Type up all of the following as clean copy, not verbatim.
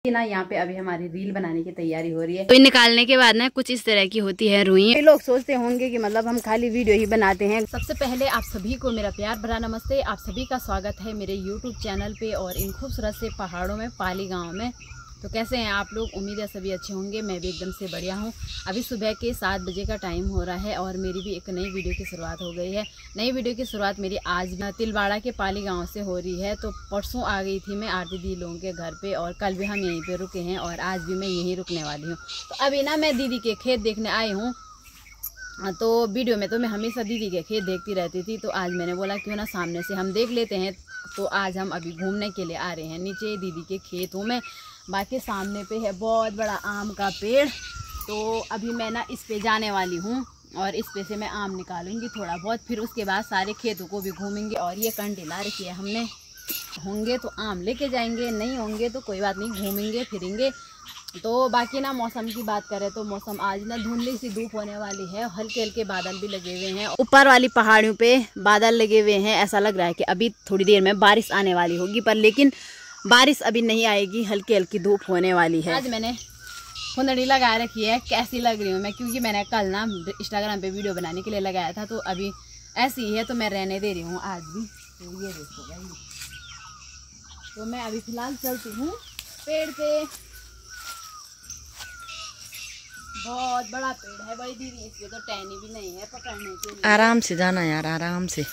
ना यहाँ पे अभी हमारी रील बनाने की तैयारी हो रही है। तो निकालने के बाद ना कुछ इस तरह की होती है रुई। लोग सोचते होंगे कि मतलब हम खाली वीडियो ही बनाते हैं। सबसे पहले आप सभी को मेरा प्यार भरा नमस्ते। आप सभी का स्वागत है मेरे YouTube चैनल पे और इन खूबसूरत से पहाड़ों में, पाली गाँव में। तो कैसे हैं आप लोग? उम्मीद है सभी अच्छे होंगे। मैं भी एकदम से बढ़िया हूँ। अभी सुबह के 7 बजे का टाइम हो रहा है और मेरी भी एक नई वीडियो की शुरुआत हो गई है। नई वीडियो की शुरुआत मेरी आज तिलवाड़ा के पाली गांव से हो रही है। तो परसों आ गई थी मैं आरती दी लोगों के घर पे और कल भी हम यहीं पे रुके हैं और आज भी मैं यहीं रुकने वाली हूँ। तो अभी ना मैं दीदी के खेत देखने आई हूँ। तो वीडियो में तो मैं हमेशा दीदी के खेत देखती रहती थी, तो आज मैंने बोला क्यों ना सामने से हम देख लेते हैं। तो आज हम अभी घूमने के लिए आ रहे हैं नीचे दीदी के खेत हूँ मैं। बाकी सामने पे है बहुत बड़ा आम का पेड़। तो अभी मैं ना इस पे जाने वाली हूँ और इस पे से मैं आम निकालूंगी थोड़ा बहुत, फिर उसके बाद सारे खेतों को भी घूमेंगे। और ये कंडी ला रखी है हमने, होंगे तो आम लेके जाएंगे, नहीं होंगे तो कोई बात नहीं, घूमेंगे फिरेंगे। तो बाकी ना मौसम की बात करें तो मौसम आज ना धुंधली सी धूप होने वाली है, हल्के हल्के बादल भी लगे हुए हैं। ऊपर वाली पहाड़ियों पे बादल लगे हुए हैं। ऐसा लग रहा है कि अभी थोड़ी देर में बारिश आने वाली होगी, पर लेकिन बारिश अभी नहीं आएगी, हल्की हल्की धूप होने वाली है। आज मैंने खुंदड़ी लगा रखी है। कैसी लग रही हूँ मैं, क्योंकि मैंने कल ना इंस्टाग्राम पे वीडियो बनाने के लिए लगाया था, तो अभी ऐसी ही है तो मैं रहने दे रही हूँ आज भी। तो ये देखो भाई, तो मैं अभी फिलहाल चलती हूँ पेड़ पे। बहुत बड़ा पेड़ है भाई दीदी, इसमें तो टहनी भी नहीं है पकड़ने के लिए। आराम से जाना यार, आराम से।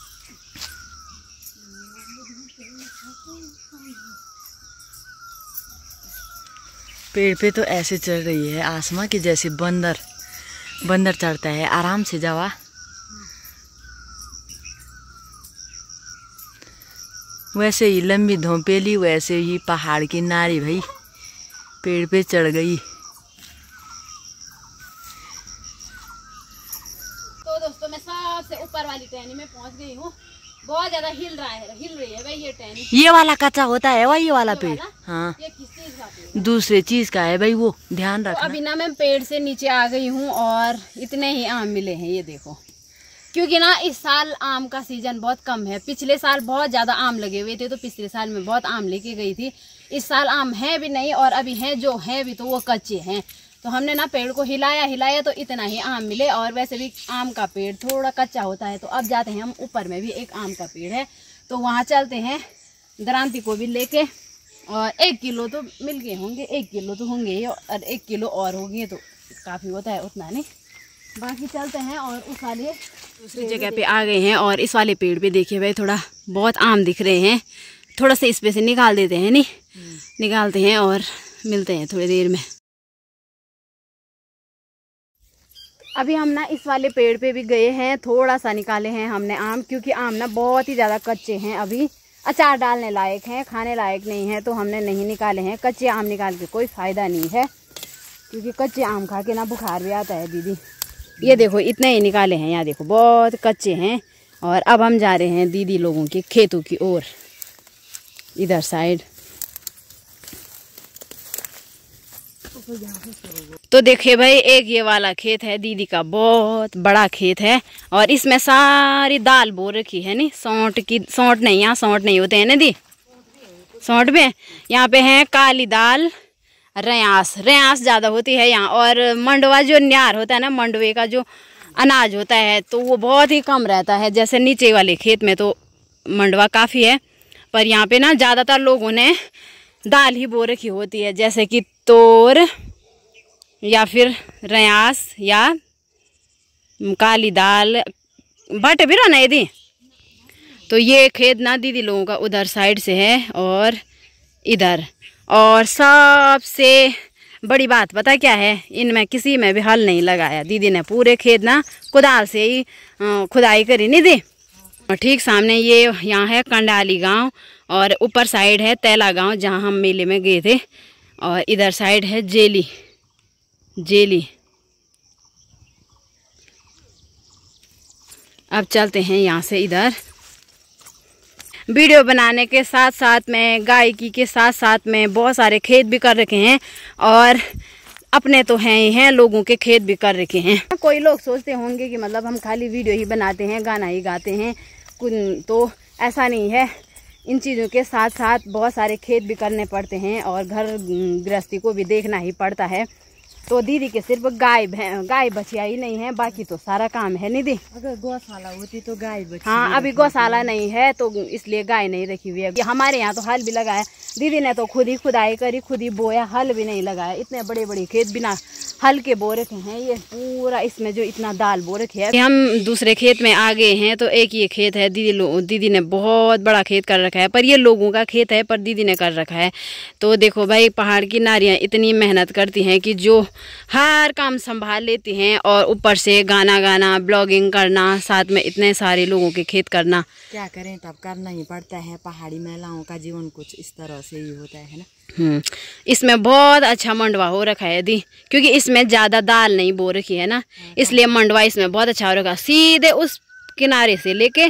पेड़ पे तो ऐसे चढ़ रही है आसमां की जैसे बंदर चढ़ता है। आराम से जावा। वैसे ही लंबी धोपेली, वैसे ही पहाड़ की नारी भाई पेड़ पे चढ़ गई। तो दोस्तों मैं सबसे ऊपर वाली टहनी में पहुंच गई हूँ। बहुत ज्यादा हिल रही है भाई ये टहनी। ये वाला कच्चा होता है वही वाला पेड़। हाँ, ये किस चीज का पेड़? दूसरे चीज का है भाई, वो ध्यान रखना। तो अभी ना मैं पेड़ से नीचे आ गई हूँ और इतने ही आम मिले हैं, ये देखो। क्योंकि ना इस साल आम का सीजन बहुत कम है। पिछले साल बहुत ज्यादा आम लगे हुए थे, तो पिछले साल में बहुत आम लेके गई थी। इस साल आम है भी नहीं और अभी हैं जो हैं भी तो वो कच्चे हैं। तो हमने ना पेड़ को हिलाया तो इतना ही आम मिले। और वैसे भी आम का पेड़ थोड़ा कच्चा होता है। तो अब जाते हैं हम ऊपर में भी एक आम का पेड़ है, तो वहाँ चलते हैं दरांती को भी लेके। और 1 किलो तो मिल गए होंगे, 1 किलो तो होंगे ही, और 1 किलो और होंगे तो काफ़ी होता है, उतना नहीं। बाकी चलते हैं और उस वाले दूसरी जगह पे आ गए हैं और इस वाले पेड़ पे देखिए भाई थोड़ा बहुत आम दिख रहे हैं। थोड़ा सा इस पे से निकाल देते हैं, नहीं निकालते हैं और मिलते हैं थोड़ी देर में। अभी हम ना इस वाले पेड़ पे भी गए हैं, थोड़ा सा निकाले हैं हमने आम, क्योंकि आम ना बहुत ही ज़्यादा कच्चे हैं, अभी अचार डालने लायक हैं, खाने लायक नहीं है, तो हमने नहीं निकाले हैं। कच्चे आम निकाल के कोई फ़ायदा नहीं है, क्योंकि कच्चे आम खा के ना बुखार भी आता है दीदी। ये देखो इतने ही निकाले हैं, यहाँ देखो बहुत कच्चे हैं। और अब हम जा रहे हैं दीदी लोगों के खेतों की ओर, इधर साइड। तो देखिए भाई एक ये वाला खेत है दीदी का, बहुत बड़ा खेत है और इसमें सारी दाल बो रखी है। नी सौंठ नहीं, यहाँ सौंठ नहीं होते हैं ना दी, सौंठ में यहाँ पे है काली दाल, रयास ज़्यादा होती है यहाँ। और मंडवा जो न्यार होता है ना, मंडवे का जो अनाज होता है, तो वो बहुत ही कम रहता है। जैसे नीचे वाले खेत में तो मंडवा काफ़ी है, पर यहाँ पे ना ज़्यादातर लोगों ने दाल ही बो रखी होती है, जैसे कि तोर या फिर रयास या काली दाल, भट भी रहा ना दी। तो ये खेत ना दीदी लोगों का उधर साइड से है और इधर। और सबसे बड़ी बात पता क्या है, इनमें किसी में भी हल नहीं लगाया। दीदी ने पूरे खेत ना कुदाल से ही खुदाई करी नहीं दी। और ठीक सामने ये यहाँ है कंडाली गांव और ऊपर साइड है तैला गांव, जहाँ हम मेले में गए थे। और इधर साइड है जेली। अब चलते हैं यहाँ से इधर। वीडियो बनाने के साथ साथ में, गायकी के साथ साथ में बहुत सारे खेत भी कर रखे हैं और अपने तो हैं ही हैं, लोगों के खेत भी कर रखे हैं। कोई लोग सोचते होंगे कि मतलब हम खाली वीडियो ही बनाते हैं, गाना ही गाते हैं, तो ऐसा नहीं है। इन चीज़ों के साथ साथ बहुत सारे खेत भी करने पड़ते हैं और घर गृहस्थी को भी देखना ही पड़ता है। तो दीदी के सिर्फ गाय बचिया ही नहीं है, बाकी तो सारा काम है निधि। अगर गौशाला होती तो गाय बची। हाँ, अभी गौशाला नहीं है तो इसलिए गाय नहीं रखी हुई है। हमारे यहाँ तो हल भी लगाया, दीदी ने तो खुद ही खुदाई करी, खुद ही बोया, हल भी नहीं लगाया। इतने बड़े बड़े खेत बिना हल के बो रखे हैं। ये पूरा इसमें जो इतना दाल बो रखे है। हम दूसरे खेत में आ गए हैं तो एक ये खेत है, दीदी ने बहुत बड़ा खेत कर रखा है, पर ये लोगों का खेत है पर दीदी ने कर रखा है। तो देखो भाई, पहाड़ की नारियाँ इतनी मेहनत करती हैं कि जो हर काम संभाल लेती हैं और ऊपर से गाना गाना, ब्लॉगिंग करना, साथ में इतने सारे लोगों के खेत करना। क्या करें, तब करना ही पड़ता है। पहाड़ी महिलाओं का जीवन कुछ इस तरह से ही होता है ना। इसमें बहुत अच्छा मंडवा हो रखा है दी, क्योंकि इसमें ज्यादा दाल नहीं बो रखी है ना, इसलिए मंडवा इसमें बहुत अच्छा हो रखा। सीधे उस किनारे से लेके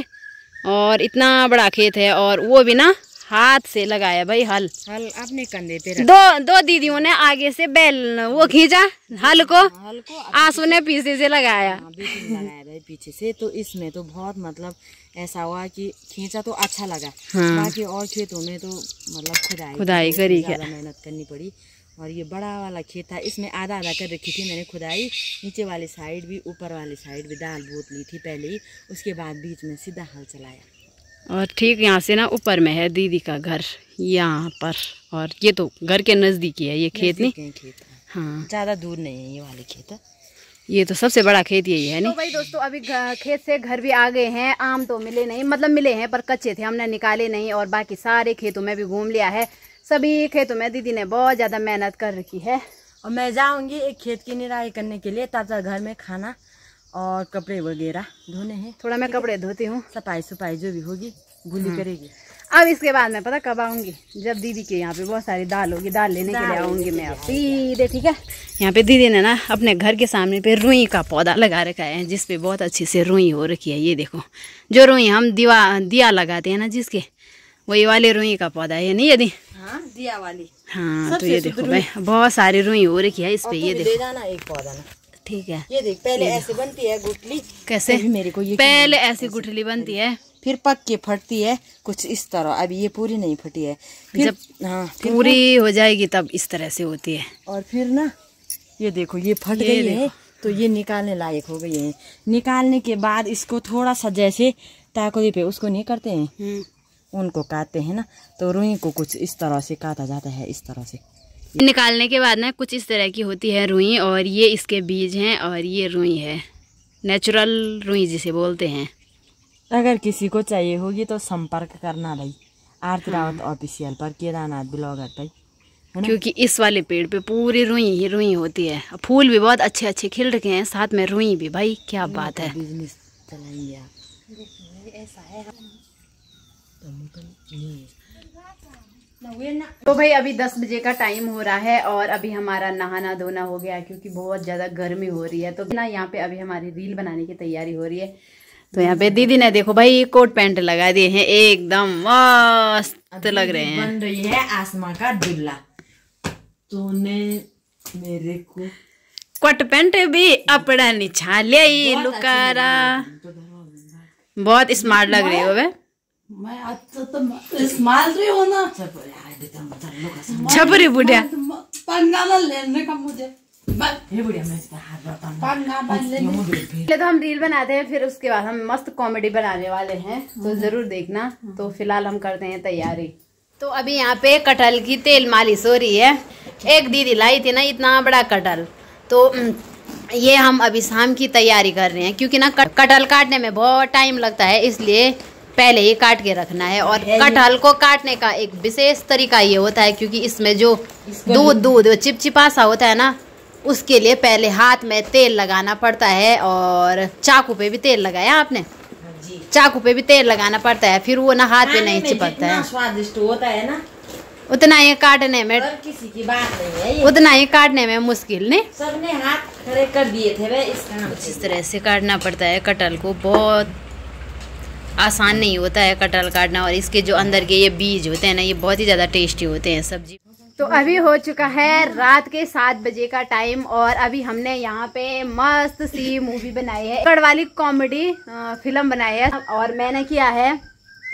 और इतना बड़ा खेत है, और वो भी ना हाथ से लगाया भाई। हल अपने कंधे पे दो दीदियों ने आगे से बैल वो खींचा, हल को आंसू ने पीछे से लगाया भाई पीछे से। तो इसमें तो बहुत मतलब ऐसा हुआ कि खींचा तो अच्छा लगा। बाकी और खेतों में तो मतलब खुदाई करी, ज्यादा मेहनत करनी पड़ी। और ये बड़ा वाला खेत था, इसमें आधा आधा कर रखी थी मैंने खुदाई। नीचे वाली साइड भी, ऊपर वाली साइड भी दाल बोत ली थी पहले ही, उसके बाद बीच में सीधा हल चलाया। और ठीक यहाँ से ना ऊपर में है दीदी का घर यहाँ पर, और ये तो घर के नजदीक ही है ये खेत। नहीं हाँ, ज्यादा दूर नहीं है ये वाले खेत। ये तो सबसे बड़ा खेत यही है। नहीं तो भाई दोस्तों, अभी खेत से घर भी आ गए हैं। आम तो मिले नहीं, मतलब मिले हैं पर कच्चे थे, हमने निकाले नहीं। और बाकी सारे खेतों में भी घूम लिया है। सभी खेतों में दीदी ने बहुत ज्यादा मेहनत कर रखी है। और मैं जाऊंगी एक खेत की निराई करने के लिए, ताजा घर में खाना और कपड़े वगैरह धोने हैं। थोड़ा मैं कपड़े धोती हूँ, सफाई जो भी होगी गुली करेगी। अब इसके बाद मैं पता कब आऊंगी, जब दीदी के यहाँ पे बहुत सारी दाल होगी, दाल लेने के लिए आऊंगी मैं अब सीधे। ठीक है, यहाँ पे दीदी ने ना अपने घर के सामने पे रुई का पौधा लगा रखा है, जिसपे बहुत अच्छी से रुई हो रखी है। ये देखो, जो रुई हम दिया लगाते हैं ना जिसके, वही वाले रुई का पौधा है। नहीं यदि दिया वाली। हाँ, तो ये देखो भाई, बहुत सारी रुई हो रखी है इस पे। ये देखो, ले जाना एक पौधा ना। ठीक है, ये देख, पहले ऐसे बनती है गुठली। कैसे? मेरे को ये पहले ऐसी गुठली बनती है, फिर पक के फटती है कुछ इस तरह। अभी ये पूरी नहीं फटी है, फिर जब पूरी हो जाएगी तब इस तरह से होती है। और फिर ना ये देखो, ये फट गई है तो ये निकालने लायक हो गई है। निकालने के बाद इसको थोड़ा सा जैसे ताकोदी पे उसको नहीं करते हैं, उनको काटते हैं ना, तो रुई को कुछ इस तरह से काटा जाता है, इस तरह से। निकालने के बाद ना कुछ इस तरह की होती है रुई, और ये इसके बीज हैं और ये रुई है, नेचुरल रुई जिसे बोलते हैं। अगर किसी को चाहिए होगी तो संपर्क करना भाई, आरती रावत ऑफिशियल पर, केदारनाथ ब्लॉगर भाई, क्योंकि इस वाले पेड़ पे पूरी रुई ही रुई होती है। फूल भी बहुत अच्छे अच्छे खिल रखे हैं, साथ में रुई भी। भाई क्या बात है, बिजनेस चलाएंगे आप। ऐसा है तो भाई अभी 10 बजे का टाइम हो रहा है और अभी हमारा नहाना धोना हो गया, क्योंकि बहुत ज़्यादा गर्मी हो रही है। तो ना यहाँ पे अभी हमारी रील बनाने की तैयारी हो रही है। तो यहाँ पे दीदी ने देखो भाई कोट पैंट लगा दिए हैं, एकदम मस्त लग रहे हैं। बन रही है आसमा का दुल्ला। तूने मेरे को कोट पैंट भी अपना निछा ले लुकारा, बहुत स्मार्ट लग रही हो वे। मैं आज तो स्माइल रही हो ना, छपरी बुढ़िया पंगा लेने का मुझे। पहले तो हम रील बनाते हैं, फिर उसके बाद हम मस्त कॉमेडी बनाने वाले हैं, तो जरूर देखना। तो फिलहाल हम करते हैं तैयारी। तो अभी यहाँ पे कटहल की तेल मालिश हो रही है। एक दीदी लाई थी ना इतना बड़ा कटहल, तो ये हम अभी शाम की तैयारी कर रहे हैं, क्योंकि ना कटहल काटने में बहुत टाइम लगता है, इसलिए पहले ही काट के रखना है। और कटहल को काटने का एक विशेष तरीका ये होता है, क्योंकि इसमें जो दूध चिपचिपा सा होता है ना, उसके लिए पहले हाथ में तेल लगाना पड़ता है। और चाकू पे भी तेल लगाया आपने? चाकू पे भी तेल लगाना पड़ता है, फिर वो ना हाथ पे नहीं चिपकता है। स्वादिष्ट होता है ना, उतना ही काटने में, किसी की बात नहीं है, उतना ही काटने में मुश्किल नहीं। सबने हाथ खड़े कर दिए थे वे इस तरह से काटना पड़ता है कटहल को, बहुत आसान नहीं होता है कटहल काटना। और इसके जो अंदर के ये बीज होते हैं ना, ये बहुत ही ज़्यादा टेस्टी होते हैं सब्जी। तो अभी हो चुका है रात के 7 बजे का टाइम, और अभी हमने यहाँ पे मस्त सी मूवी बनाई है, वाली कॉमेडी फिल्म बनाई है। और मैंने किया है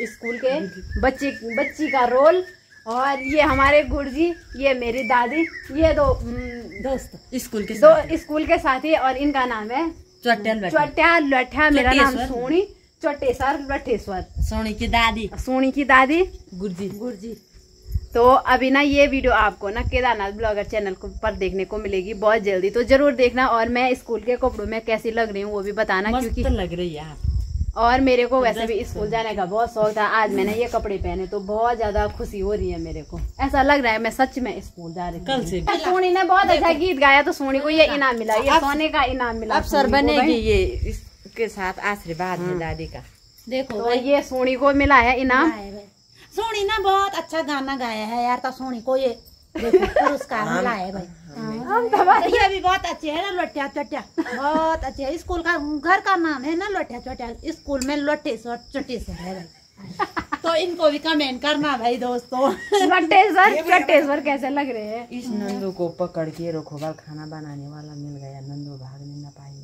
स्कूल के बच्ची का रोल। और ये हमारे गुरुजी, ये मेरी दादी, ये दो दोस्त स्कूल के साथी। और इनका नाम है चट्या लट्ठा। मेरा नाम सोनी चट्टेसर लट्ठेश्वर। सोनी की दादी गुरुजी। तो अभी ना ये वीडियो आपको ना केदारनाथ ब्लॉगर चैनल पर देखने को मिलेगी बहुत जल्दी, तो जरूर देखना। और मैं स्कूल के कपड़ों में कैसी लग रही हूँ वो भी बताना, क्योंकि लग रही है। और मेरे को वैसे भी स्कूल जाने का बहुत शौक था। आज मैंने ये कपड़े पहने तो बहुत ज्यादा खुशी हो रही है मेरे को। ऐसा लग रहा है मैं सच में स्कूल जा रही हूँ। कल से सोनी ने बहुत अच्छा गीत गाया तो सोनी को ये इनाम मिला, ये सोने का इनाम मिला। अफसर बनेगी ये, इसके साथ आशीर्वाद है दादी का। देखो तो ये सोनी को मिला है इनाम। सोनी ना बहुत अच्छा गाना गाया है यार, तो सोनी को ये पुरस्कार मिला है भाई। ये भी बहुत अच्छे है ना, लोटिया चटिया बहुत अच्छे है। स्कूल का घर का नाम है ना लोटिया चटिया, स्कूल में लोटेश्वर चट्टेश्वर है भाई। तो इनको भी कमेंट करना भाई दोस्तों। चट्टेश्वर कैसे लग रहे हैं। इस नंदू को पकड़ के रोखोबाल खाना बनाने वाला मिल गया, नंदू भागने न पाएगा।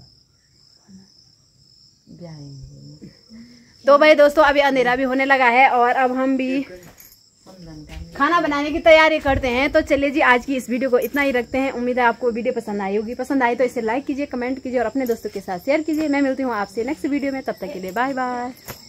तो भाई दोस्तों अभी अंधेरा भी होने लगा है और अब हम भी खाना बनाने की तैयारी करते हैं। तो चलिए जी, आज की इस वीडियो को इतना ही रखते हैं। उम्मीद है आपको वीडियो पसंद आई होगी। पसंद आई तो इसे लाइक कीजिए, कमेंट कीजिए और अपने दोस्तों के साथ शेयर कीजिए। मैं मिलती हूँ आपसे नेक्स्ट वीडियो में, तब तक के लिए बाय बाय।